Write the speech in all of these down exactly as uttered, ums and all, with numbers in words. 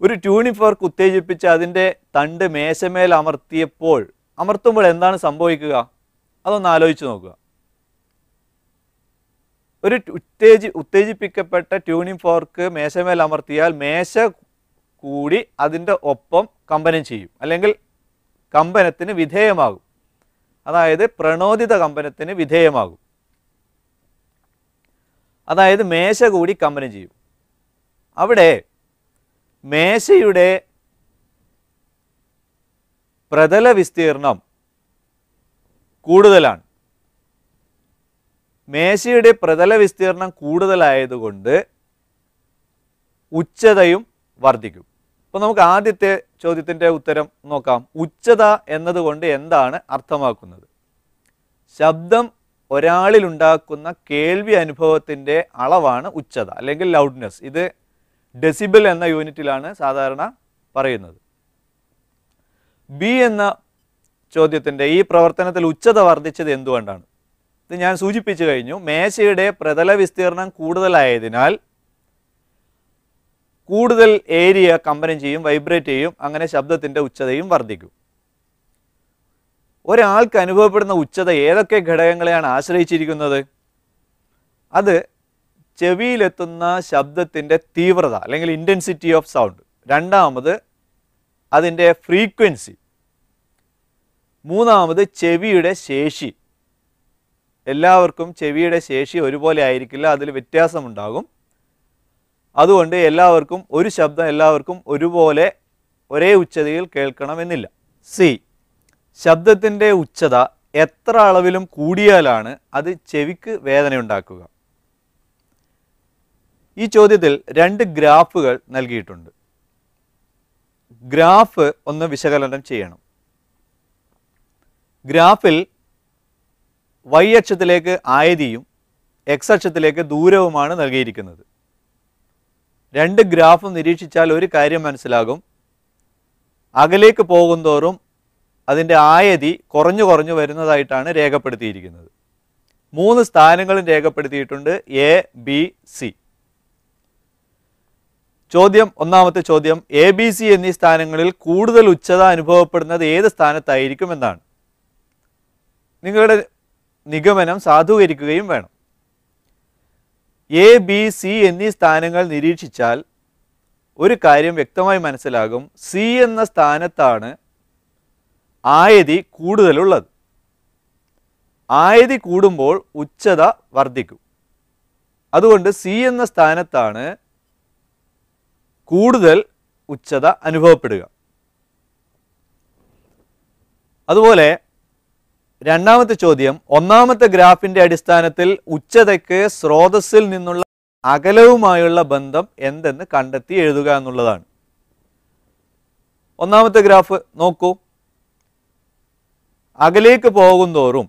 ഒരു tuning fork ഉത്തേജിപ്പിച്ച് അതിൻ്റെ തണ്ട് മേശമേൽ അമർത്തിയപ്പോൾ അമർത്തുമ്പോൾ എന്താണ് സംഭവിക്കുക? അതൊന്ന് ആലോചിച്ച് നോക്കുക. ഒരു ഉത്തേജി ഉത്തേജിപ്പിക്കപ്പെട്ട ട്യൂണിംഗ് ഫോർക്ക് മേശമേൽ അമർത്തിയാൽ മേശ കൂടി അതിൻ്റെ ഒപ്പം കമ്പനം ചെയ്യും, അല്ലെങ്കിൽ കമ്പനത്തിന് വിധേയമാകും. അതായത് പ്രണോദിത കമ്പനത്തിന് വിധേയമാകും. അതായത് മേശ കൂടി കമ്പനം ചെയ്യും. അവിടെ മേശയുടെ പ്രതല വിസ്തീർണം കൂടുതലാണ്. മേശയുടെ പ്രതല വിസ്തീർണം കൂടുതലായതുകൊണ്ട് ഉച്ചതയും വർദ്ധിക്കും. അപ്പോൾ നമുക്ക് ആദ്യത്തെ ചോദ്യത്തിൻ്റെ ഉത്തരം നോക്കാം. ഉച്ചത എന്നതുകൊണ്ട് എന്താണ് അർത്ഥമാക്കുന്നത്? ശബ്ദം ഒരാളിലുണ്ടാക്കുന്ന കേൾവി അനുഭവത്തിൻ്റെ അളവാണ് ഉച്ചത അല്ലെങ്കിൽ ലൗഡ്നെസ്. ഇത് ഡെസിബിൾ എന്ന യൂണിറ്റിലാണ് സാധാരണ പറയുന്നത്. ബി എന്ന ചോദ്യത്തിൻ്റെ ഈ പ്രവർത്തനത്തിൽ ഉച്ചത വർദ്ധിച്ചത് എന്തുകൊണ്ടാണ്? ഇത് ഞാൻ സൂചിപ്പിച്ചു കഴിഞ്ഞു. മേശയുടെ പ്രതല വിസ്തീർണം കൂടുതലായതിനാൽ കൂടുതൽ ഏരിയ കമ്പനം ചെയ്യും, വൈബ്രേറ്റ് ചെയ്യും. അങ്ങനെ ശബ്ദത്തിൻ്റെ ഉച്ചതയും വർദ്ധിക്കും. ഒരാൾക്ക് അനുഭവപ്പെടുന്ന ഉച്ചത ഏതൊക്കെ ഘടകങ്ങളെയാണ് ആശ്രയിച്ചിരിക്കുന്നത്? അത് ചെവിയിലെത്തുന്ന ശബ്ദത്തിൻ്റെ തീവ്രത അല്ലെങ്കിൽ ഇൻറ്റൻസിറ്റി ഓഫ് സൗണ്ട്. രണ്ടാമത് അതിൻ്റെ ഫ്രീക്വൻസി. മൂന്നാമത് ചെവിയുടെ ശേഷി. എല്ലാവർക്കും ചെവിയുടെ ശേഷി ഒരുപോലെ ആയിരിക്കില്ല, അതിൽ വ്യത്യാസമുണ്ടാകും. അതുകൊണ്ട് എല്ലാവർക്കും ഒരു ശബ്ദം എല്ലാവർക്കും ഒരുപോലെ ഒരേ ഉച്ചതയിൽ കേൾക്കണമെന്നില്ല. സി, ശബ്ദത്തിൻ്റെ ഉച്ചത എത്ര അളവിലും കൂടിയാലാണ് അത് ചെവിക്ക് വേദനയുണ്ടാക്കുക? ഈ ചോദ്യത്തിൽ രണ്ട് ഗ്രാഫുകൾ നൽകിയിട്ടുണ്ട്. ഗ്രാഫ് ഒന്ന് വിശകലനം ചെയ്യണം. ഗ്രാഫിൽ വൈ അക്ഷത്തിലേക്ക് ആയതിയും എക്സ് അക്ഷത്തിലേക്ക് ദൂരവുമാണ് നൽകിയിരിക്കുന്നത്. രണ്ട് ഗ്രാഫും നിരീക്ഷിച്ചാൽ ഒരു കാര്യം മനസ്സിലാകും. അകലേക്ക് പോകുന്തോറും അതിൻ്റെ ആയതി കുറഞ്ഞു കുറഞ്ഞു വരുന്നതായിട്ടാണ് രേഖപ്പെടുത്തിയിരിക്കുന്നത്. മൂന്ന് സ്ഥാനങ്ങളും രേഖപ്പെടുത്തിയിട്ടുണ്ട്, എ, ബി, സി. ചോദ്യം ഒന്നാമത്തെ ചോദ്യം, എ, ബി, സി എന്നീ സ്ഥാനങ്ങളിൽ കൂടുതൽ ഉച്ചത അനുഭവപ്പെടുന്നത് ഏത് സ്ഥാനത്തായിരിക്കും എന്നാണ്. നിങ്ങളുടെ നിഗമനം സാധൂകരിക്കുകയും വേണം. എ, ബി, സി എന്നീ സ്ഥാനങ്ങൾ നിരീക്ഷിച്ചാൽ ഒരു കാര്യം വ്യക്തമായി മനസ്സിലാകും. സി എന്ന സ്ഥാനത്താണ് ആയതി കൂടുതലുള്ളത്. ആയതി കൂടുമ്പോൾ ഉച്ചത വർദ്ധിക്കും. അതുകൊണ്ട് സി എന്ന സ്ഥാനത്താണ് കൂടുതൽ ഉച്ചത അനുഭവപ്പെടുക. അതുപോലെ രണ്ടാമത്തെ ചോദ്യം, ഒന്നാമത്തെ ഗ്രാഫിൻ്റെ അടിസ്ഥാനത്തിൽ ഉച്ചതയ്ക്ക് സ്രോതസ്സിൽ നിന്നുള്ള അകലവുമായുള്ള ബന്ധം എന്തെന്ന് കണ്ടെത്തി എഴുതുക എന്നുള്ളതാണ്. ഒന്നാമത്തെ ഗ്രാഫ് നോക്കൂ. അകലേക്ക് പോകുന്തോറും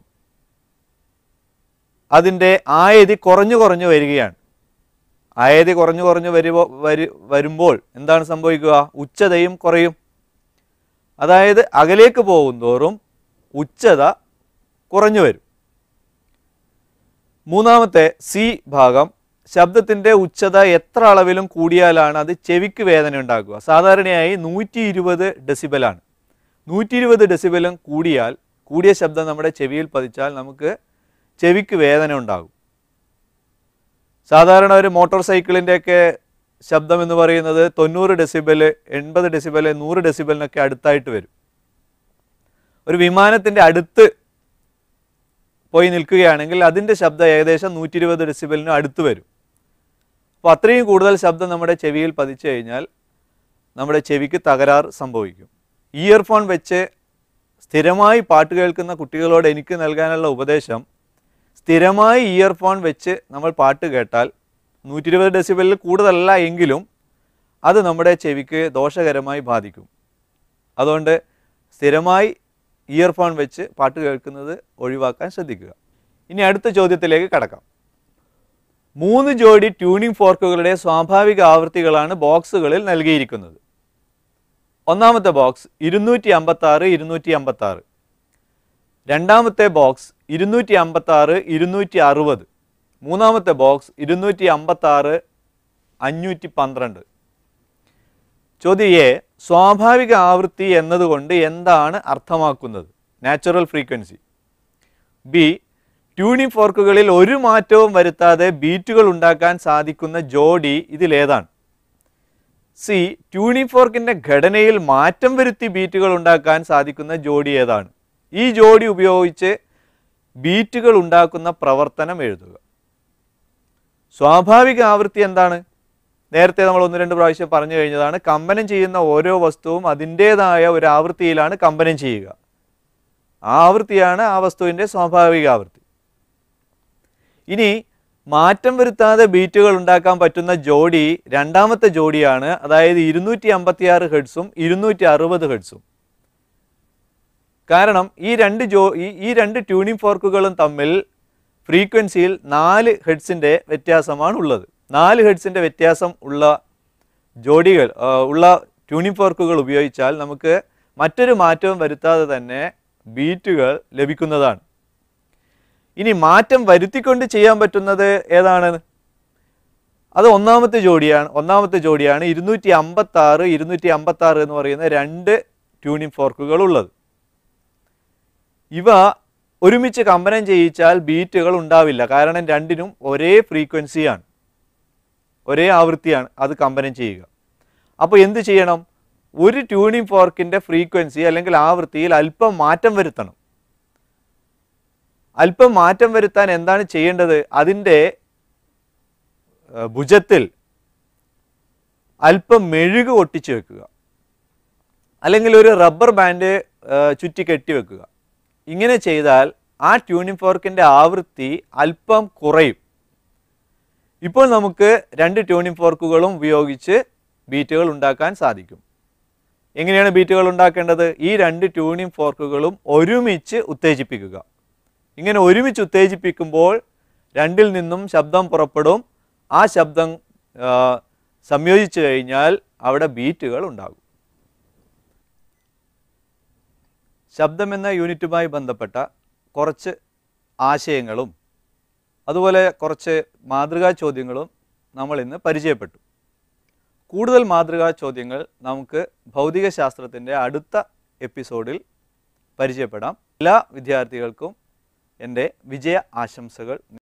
അതിൻ്റെ ആയതി കുറഞ്ഞു കുറഞ്ഞു വരികയാണ്. ആയതി കുറഞ്ഞു കുറഞ്ഞു വരുമ്പോൾ വരു വരുമ്പോൾ എന്താണ് സംഭവിക്കുക? ഉച്ചതയും കുറയും. അതായത് അകലേക്ക് പോകുന്തോറും ഉച്ചത കുറഞ്ഞു വരും. മൂന്നാമത്തെ സി ഭാഗം, ശബ്ദത്തിൻ്റെ ഉച്ചത എത്ര അളവിലും കൂടിയാലാണ് അത് ചെവിക്ക് വേദന ഉണ്ടാക്കുക? സാധാരണയായി നൂറ്റി ഇരുപത് ഡെസിബലാണ്. നൂറ്റി ഇരുപത് ഡെസിബലും കൂടിയാൽ, കൂടിയ ശബ്ദം നമ്മുടെ ചെവിയിൽ പതിച്ചാൽ നമുക്ക് ചെവിക്ക് വേദന ഉണ്ടാകും. സാധാരണ ഒരു മോട്ടോർ സൈക്കിളിൻ്റെയൊക്കെ ശബ്ദം എന്ന് പറയുന്നത് തൊണ്ണൂറ് ഡെസിബൽ, എൺപത് ഡെസിബൽ, നൂറ് ഡെസിബലിനൊക്കെ അടുത്തായിട്ട് വരും. ഒരു വിമാനത്തിൻ്റെ അടുത്ത് പോയി നിൽക്കുകയാണെങ്കിൽ അതിൻ്റെ ശബ്ദം ഏകദേശം നൂറ്റി ഇരുപത് ഡെസിബലിന് അടുത്ത് വരും. അപ്പോൾ അത്രയും കൂടുതൽ ശബ്ദം നമ്മുടെ ചെവിയിൽ പതിച്ചു കഴിഞ്ഞാൽ നമ്മുടെ ചെവിക്ക് തകരാർ സംഭവിക്കും. ഇയർഫോൺ വെച്ച് സ്ഥിരമായി പാട്ട് കേൾക്കുന്ന കുട്ടികളോട് എനിക്ക് നൽകാനുള്ള ഉപദേശം, സ്ഥിരമായി ഇയർഫോൺ വെച്ച് നമ്മൾ പാട്ട് കേട്ടാൽ നൂറ്റി ഇരുപത് ഡെസിബലിൽ കൂടുതലല്ല എങ്കിലും അത് നമ്മുടെ ചെവിക്ക് ദോഷകരമായി ബാധിക്കും. അതുകൊണ്ട് സ്ഥിരമായി ഇയർഫോൺ വെച്ച് പാട്ട് കേൾക്കുന്നത് ഒഴിവാക്കാൻ ശ്രദ്ധിക്കുക. ഇനി അടുത്ത ചോദ്യത്തിലേക്ക് കടക്കാം. മൂന്ന് ജോഡി ട്യൂണിംഗ് ഫോർക്കുകളുടെ സ്വാഭാവിക ആവൃത്തികളാണ് ബോക്സുകളിൽ നൽകിയിരിക്കുന്നത്. ഒന്നാമത്തെ ബോക്സ് ഇരുന്നൂറ്റി അമ്പത്തി ആറ് ഇരുന്നൂറ്റി അമ്പത്തി ആറ്, രണ്ടാമത്തെ ബോക്സ് ഇരുന്നൂറ്റി അമ്പത്തി ആറ് ഇരുന്നൂറ്റി അറുപത്, മൂന്നാമത്തെ ബോക്സ് ഇരുന്നൂറ്റി അമ്പത്തി ആറ് അഞ്ഞൂറ്റി പന്ത്രണ്ട്. ചോദ്യം എ, സ്വാഭാവിക ആവൃത്തി എന്നതുകൊണ്ട് എന്താണ് അർത്ഥമാക്കുന്നത്? Natural frequency. ബി, ട്യൂണിംഗ് ഫോർക്കുകളിൽ ഒരു മാറ്റവും വരുത്താതെ ബീറ്റുകൾ ഉണ്ടാക്കാൻ സാധിക്കുന്ന ജോഡി ഇതിലേതാണ്? സി, ട്യൂണിംഗ് ഫോർക്കിൻ്റെ ഘടനയിൽ മാറ്റം വരുത്തി ബീറ്റുകൾ ഉണ്ടാക്കാൻ സാധിക്കുന്ന ജോഡി ഏതാണ്? ഈ ജോഡി ഉപയോഗിച്ച് ബീറ്റുകൾ ഉണ്ടാക്കുന്ന പ്രവർത്തനം എഴുതുക. സ്വാഭാവിക ആവൃത്തി എന്താണ്? നേരത്തെ നമ്മൾ ഒന്ന് രണ്ട് പ്രാവശ്യം പറഞ്ഞു കഴിഞ്ഞതാണ്. കമ്പനം ചെയ്യുന്ന ഓരോ വസ്തുവും അതിൻ്റേതായ ഒരു ആവൃത്തിയിലാണ് കമ്പനം ചെയ്യുക. ആ ആവൃത്തിയാണ് ആ വസ്തുവിൻ്റെ സ്വാഭാവിക ആവൃത്തി. ഇനി മാറ്റം വരുത്താതെ ബീറ്റുകൾ ഉണ്ടാക്കാൻ പറ്റുന്ന ജോഡി രണ്ടാമത്തെ ജോഡിയാണ്, അതായത് ഇരുന്നൂറ്റി അമ്പത്തി ആറ് ഹെഡ്സും ഇരുന്നൂറ്റി അറുപത് ഹെഡ്സും. കാരണം ഈ രണ്ട് ജോ ഈ രണ്ട് ട്യൂണിംഗ് ഫോർക്കുകളും തമ്മിൽ ഫ്രീക്വൻസിയിൽ നാല് ഹെഡ്സിൻ്റെ വ്യത്യാസമാണ് ഉള്ളത്. നാല് ഹെഡ്സിൻ്റെ വ്യത്യാസം ഉള്ള ജോഡികൾ ഉള്ള ട്യൂണിംഗ് ഫോർക്കുകൾ ഉപയോഗിച്ചാൽ നമുക്ക് മറ്റൊരു മാറ്റവും വരുത്താതെ തന്നെ ബീറ്റുകൾ ലഭിക്കുന്നതാണ്. ഇനി മാറ്റം വരുത്തിക്കൊണ്ട് ചെയ്യാൻ പറ്റുന്നത് ഏതാണ്? അത് ഒന്നാമത്തെ ജോഡിയാണ്. ഒന്നാമത്തെ ജോഡിയാണ് ഇരുന്നൂറ്റി അമ്പത്തി ആറ് ഇരുന്നൂറ്റി അമ്പത്തി ആറ് എന്ന് പറയുന്ന രണ്ട് ട്യൂണിംഗ് ഫോർക്കുകൾ ഉള്ളത്. ഇവ ഒരുമിച്ച് കമ്പനം ചെയ്യിച്ചാൽ ബീറ്റുകൾ ഉണ്ടാവില്ല. കാരണം രണ്ടിനും ഒരേ ഫ്രീക്വൻസിയാണ്, ഒരേ ആവൃത്തിയാണ് അത് കമ്പനം ചെയ്യുക. അപ്പോൾ എന്ത് ചെയ്യണം? ഒരു ട്യൂണിംഗ് ഫോർക്കിൻ്റെ ഫ്രീക്വൻസി അല്ലെങ്കിൽ ആവൃത്തിയിൽ അല്പം മാറ്റം വരുത്തണം. അല്പം മാറ്റം വരുത്താൻ എന്താണ് ചെയ്യേണ്ടത്? അതിൻ്റെ ഭുജത്തിൽ അല്പം മെഴുക് ഒട്ടിച്ചു വെക്കുക, അല്ലെങ്കിൽ ഒരു റബ്ബർ ബാൻഡ് ചുറ്റി കെട്ടി വെക്കുക. ഇങ്ങനെ ചെയ്താൽ ആ ട്യൂണിംഗ് ഫോർക്കിൻ്റെ ആവൃത്തി അല്പം കുറയും. ഇപ്പോൾ നമുക്ക് രണ്ട് ട്യൂണിംഗ് ഫോർക്കുകളും ഉപയോഗിച്ച് ബീറ്റുകൾ ഉണ്ടാക്കാൻ സാധിക്കും. എങ്ങനെയാണ് ബീറ്റുകൾ ഉണ്ടാക്കേണ്ടത്? ഈ രണ്ട് ട്യൂണിംഗ് ഫോർക്കുകളും ഒരുമിച്ച് ഉത്തേജിപ്പിക്കുക. ഇങ്ങനെ ഒരുമിച്ച് ഉത്തേജിപ്പിക്കുമ്പോൾ രണ്ടിൽ നിന്നും ശബ്ദം പുറപ്പെടും. ആ ശബ്ദം സംയോജിച്ചു കഴിഞ്ഞാൽ അവിടെ ബീറ്റുകൾ ഉണ്ടാകും. ശബ്ദം എന്ന യൂണിറ്റുമായി ബന്ധപ്പെട്ട കുറച്ച് ആശയങ്ങളും അതുപോലെ കുറച്ച് മാതൃകാ ചോദ്യങ്ങളും നമ്മൾ ഇന്ന് പരിചയപ്പെട്ടു. കൂടുതൽ മാതൃകാ ചോദ്യങ്ങൾ നമുക്ക് ഭൗതികശാസ്ത്രത്തിൻ്റെ അടുത്ത എപ്പിസോഡിൽ പരിചയപ്പെടാം. എല്ലാ വിദ്യാർത്ഥികൾക്കും എൻ്റെ വിജയ ആശംസകൾ.